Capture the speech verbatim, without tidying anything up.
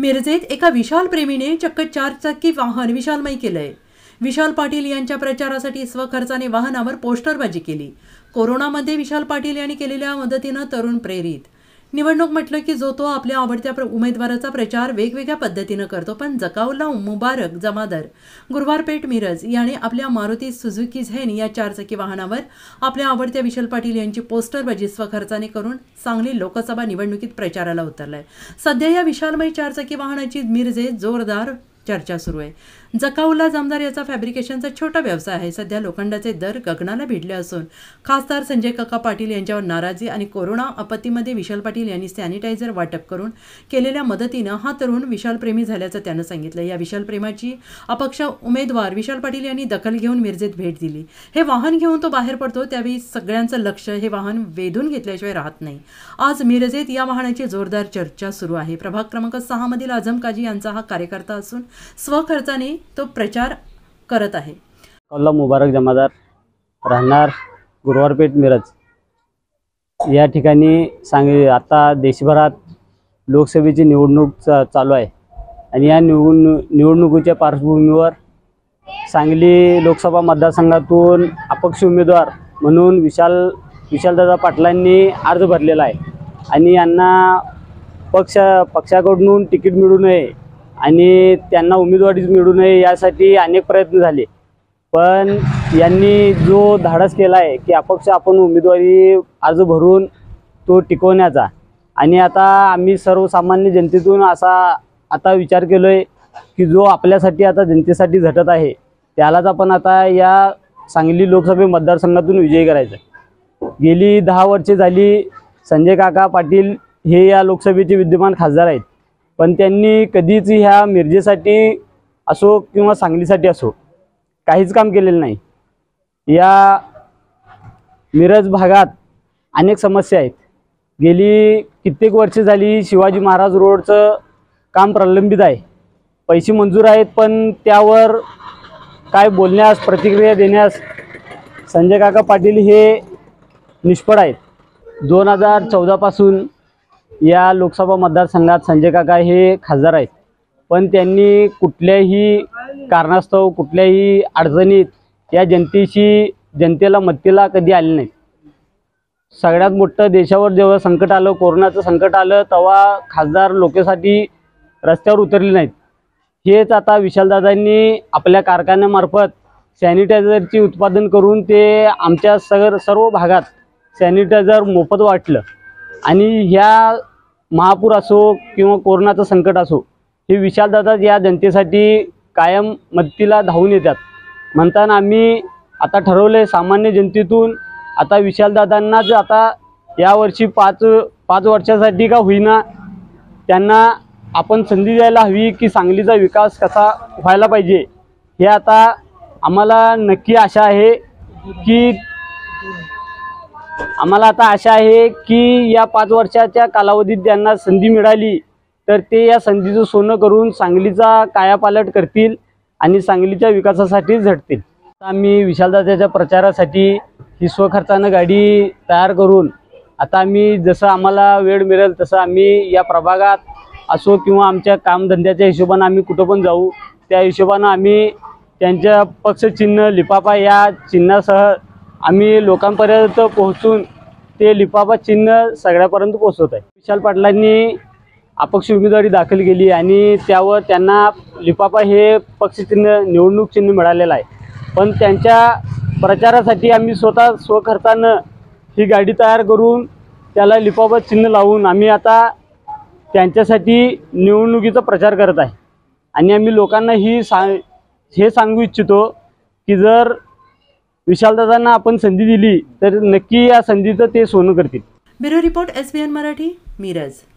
मिरजेत एका विशाल प्रेमीने चक्क चार चाकी वाहन विशालमय केलंय। विशाल पाटील यांच्या प्रचारासाठी स्वखर्चाने वाहनावर पोस्टरबाजी केली। कोरोनामध्ये विशाल पाटील यांनी केलेल्या मदतीने तरुण प्रेरित। निवडणूक म्हटलं की जो तो आपल्या आवडत्या उमेदवाराचा प्रचार वेगवेगळ्या पद्धतीने करतो, पण जकाउल्ला मुबारक जमादार गुरुवारपेठ मिरज याने आपल्या मारुती सुझुकी झेन या चारचाकी वाहनावर आपल्या आवडत्या विशाल पाटील यांची पोस्टरबाजी स्वखर्चाने करून सांगली लोकसभा निवडणुकीत प्रचाराला उतरलाय। सध्या या विशालमय चारचाकी वाहनाची मिरजेत जोरदार चर्चा सुरू आहे। जकाउल्ला जमादार याचा फॅब्रिकेशनचा छोटा व्यवसाय आहे। सध्या लोखंडाचे दर गगनाला भिडले असून खासदार संजय काका पाटील यांच्यावर नाराजी आणि कोरोना आपत्तीमध्ये विशाल पाटील यांनी सॅनिटायझर वाटप करून केलेल्या मदतीने हा तरुण विशाल प्रेमी झाल्याचं त्यानं सांगितलं। या विशाल प्रेमाची अपक्ष उमेदवार विशाल पाटील यांनी दखल घेऊन मिरजेत भेट दिली। हे वाहन घेऊन तो बाहेर पडतो त्यावेळी सगळ्यांचं लक्ष हे वाहन वेधून घेतल्याशिवाय राहत नाही। आज मिरजेत या वाहनाची जोरदार चर्चा सुरू आहे। प्रभाग क्रमांक सहा मधील आझम काजी यांचा हा कार्यकर्ता असून स्वखर्चाने तो प्रचार करत आहे। जकाउल्ला मुबारक जमादार राहणार गुरुवारपेठ मिरज या ठिकाणी सांगली। आता देशभरात लोकसभेची निवडणूक चालू आहे आणि या निवडणुकीच्या पार्श्वभूमीवर सांगली लोकसभा मतदारसंघातून अपक्ष उमेदवार म्हणून विशाल विशालदादा पाटलांनी अर्ज भरलेला आहे आणि यांना पक्ष पक्षाकडून तिकीट मिळू नये आणि त्यांना उमेदवारीच मिळू नये यासाठी अनेक प्रयत्न झाले, पण यांनी जो धाडस केला आहे की अपक्ष आपण उमेदवारी अर्ज भरून तो टिकवण्याचा, आणि आता आम्ही सर्वसामान्य जनतेतून असा आता विचार केलोय की जो आपल्यासाठी आता जनतेसाठी झटत आहे त्यालाच आपण आता या सांगली लोकसभा मतदारसंघातून विजयी करायचा। गेली दहा वर्षे झाली संजय काका पाटील हे या लोकसभेचे विद्यमान खासदार आहेत, पण त्यांनी कधीच ह्या मिरजेसाठी असो किंवा सांगलीसाठी असो काहीच काम केलेलं नाही। या मिरज भागात अनेक समस्या आहेत। गेली कित्येक वर्षे झाली शिवाजी महाराज रोडचं काम प्रलंबित आहे। पैसे मंजूर आहेत पण त्यावर काय बोलण्यास प्रतिक्रिया देण्यास संजय काका पाटील हे निष्फळ आहेत। दोन हजार चौदा पासून या लोकसभा मतदारसंघात संजय काका हे खासदार आहेत, पण त्यांनी कुठल्याही कारणास्तव कुठल्याही अडचणीत या जनतेशी जनतेला मदतीला कधी आले नाहीत। सगळ्यात मोठं देशावर जेव्हा संकट आलं, कोरोनाचं संकट आलं, तेव्हा खासदार लोकांसाठी रस्त्यावर उतरले नाहीत। हेच आता विशालदादांनी आपल्या कारखान्यामार्फत सॅनिटायझरचे उत्पादन करून ते आमच्या सगर सर्व भागात सॅनिटायझर मोफत वाटलं आणि ह्या महापूर असो किंवा कोरोनाचं संकट असो हे विशालदादा या जनतेसाठी कायम मदतीला धावून येतात। म्हणताना आम्ही आता ठरवले सामान्य जनतेतून आता विशालदादांनाच आता यावर्षी पाच पाच वर्षासाठी का होईना त्यांना आपण संधी द्यायला हवी की सांगलीचा विकास कसा व्हायला पाहिजे हे आता आम्हाला नक्की आशा आहे की आम्हाला आता आशा आहे की या पाच वर्षाच्या कालावधीत त्यांना संधी मिळाली तर ते या संधीचं सोनं करून सांगलीचा कायापालट करतील आणि सांगलीच्या विकासासाठी झटतील। आम्ही विशालदादाच्या प्रचारासाठी ही स्वखर्चानं गाडी तयार करून आता आम्ही जसं आम्हाला वेळ मिळेल तसं आम्ही या प्रभागात असो किंवा आमच्या कामधंद्याच्या हिशोबानं आम्ही कुठं पण जाऊ, त्या हिशोबानं आम्ही त्यांच्या पक्षचिन्ह लिफाफा या चिन्हासह आम्ही लोकांपर्यंत पोहोचून ते लिफाफा चिन्ह सगळ्यापर्यंत पोहोचवत आहे। विशाल पाटलांनी अपक्ष उमेदवारी दाखल केली आणि त्यावर त्यांना लिफाफा हे पक्षचिन्ह निवडणूक चिन्ह मिळालेलं आहे, पण त्यांच्या प्रचारासाठी आम्ही स्वतः स्वखर्चानं ही गाडी तयार करून त्याला लिफाफा चिन्ह लावून आम्ही आता त्यांच्यासाठी निवडणुकीचा प्रचार करत आहे। आणि आम्ही लोकांना ही सा हे सांगू इच्छितो की जर विशालदादांना आपण संधी दिली तर नक्की या संधीचं ते सोनं करतील। Bureau report S B N Marathi Miraj.